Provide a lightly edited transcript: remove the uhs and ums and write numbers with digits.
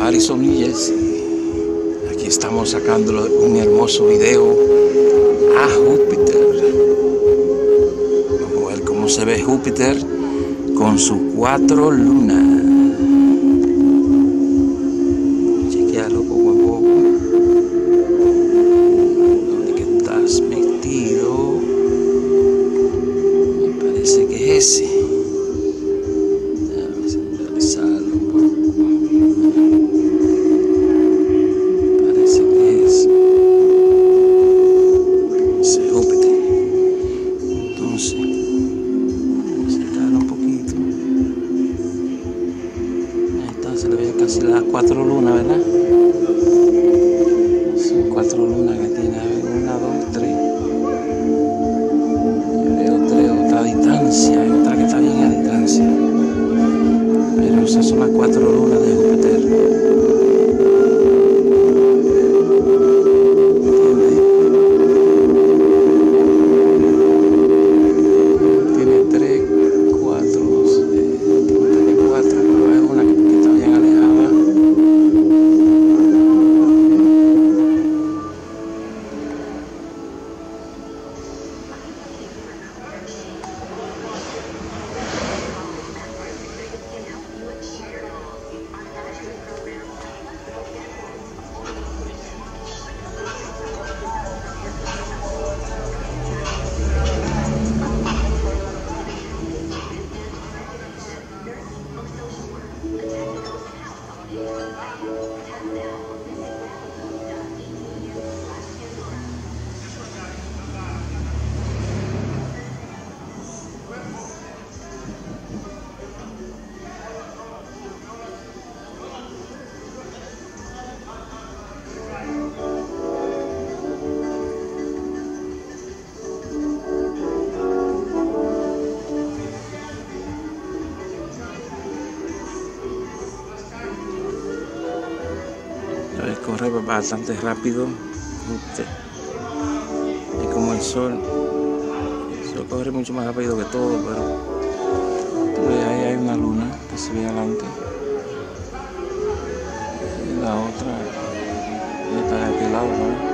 Harrison y Jesse. Aquí estamos sacando un hermoso video a Júpiter. Vamos a ver cómo se ve Júpiter con sus 4 lunas. Chequealo poco a poco. ¿Dónde que estás metido? Me parece que es ese. Déjame centralizarlo un poco. Parece que es Júpiter. Entonces, vamos a acercarlo un poquito. Ahí está, se le ve casi las 4 lunas, ¿verdad? Son 4 lunas que tiene. A ver, 1, 2, 3. Yo veo 3, otra distancia, hay otra que está bien a distancia. Pero esas son las 4 lunas de Júpiter. Tiene 3, 4, no sé. Tiene 4, pero hay una que está bien alejada. Corre bastante rápido. Es como el sol corre mucho más rápido que todo, pero ahí hay una luna que se ve adelante y la otra está de aquel lado, ¿no?